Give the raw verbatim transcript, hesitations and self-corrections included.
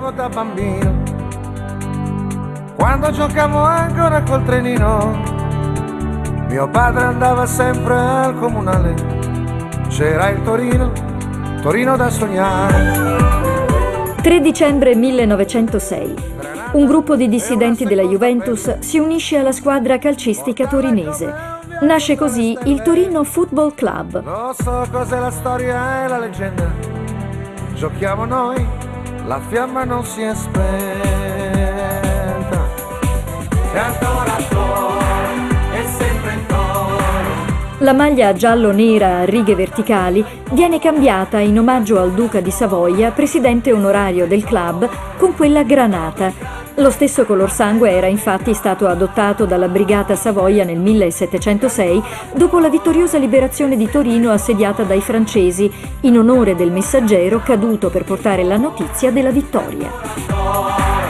sognavo da bambino, quando giocavo ancora col trenino. Mio padre andava sempre al comunale, c'era il Torino, Torino da sognare. tre dicembre millenovecentosei. Un gruppo di dissidenti della Juventus si unisce alla squadra calcistica torinese. Nasce così il Torino Football Club. Lo so cos'è la storia e la leggenda, giochiamo noi, la fiamma non si è spenta. E ancora ancora, è sempre in coro. La maglia giallo-nera a righe verticali viene cambiata in omaggio al duca di Savoia, presidente onorario del club, con quella granata. Lo stesso color sangue era infatti stato adottato dalla Brigata Savoia nel millesettecentosei dopo la vittoriosa liberazione di Torino assediata dai francesi, in onore del messaggero caduto per portare la notizia della vittoria.